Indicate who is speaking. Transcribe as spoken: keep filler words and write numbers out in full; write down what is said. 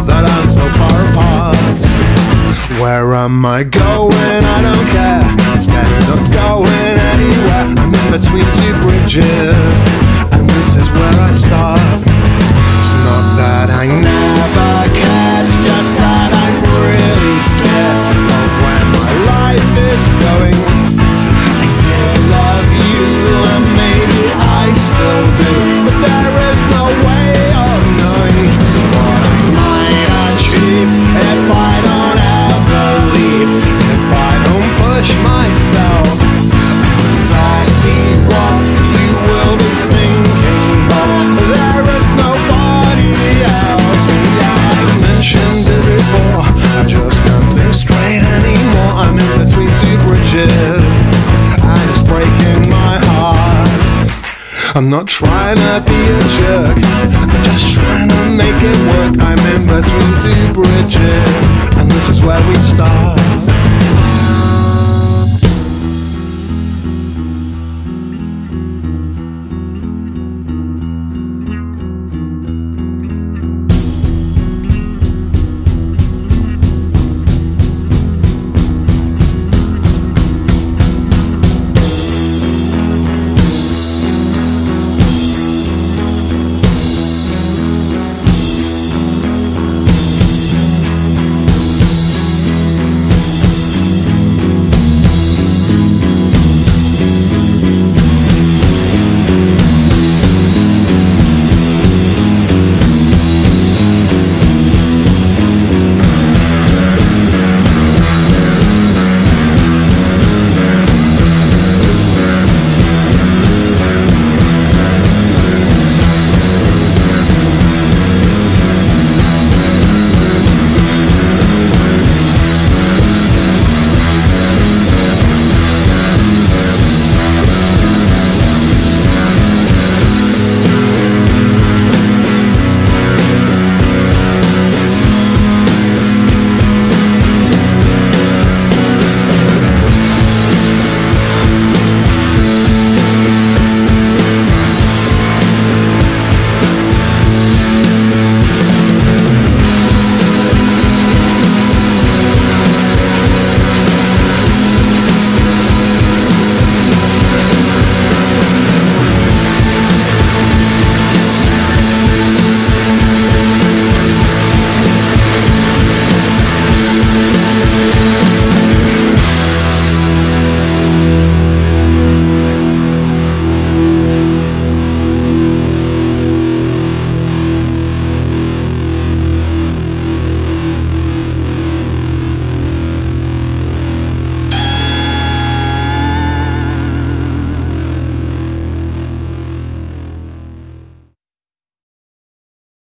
Speaker 1: that I'm so far apart. Where am I going? I don't care. It's better not going anywhere. I'm in between two bridges, and this is where I stop. It's not that I never cared, it's just that I'm really scared of where my life is going. I did love you, and maybe I still do, but there is no way of knowing just what I might achieve if I don't ever leave, if I don't push myself. I know exactly what you will be thinking, but there is nobody else. Yeah, I mentioned it before, I just can't think straight anymore. I'm in between two bridges, and it's breaking my heart. I'm not trying to be a jerk, I'm just trying to make it work. I'm in between two bridges, and this is where we start.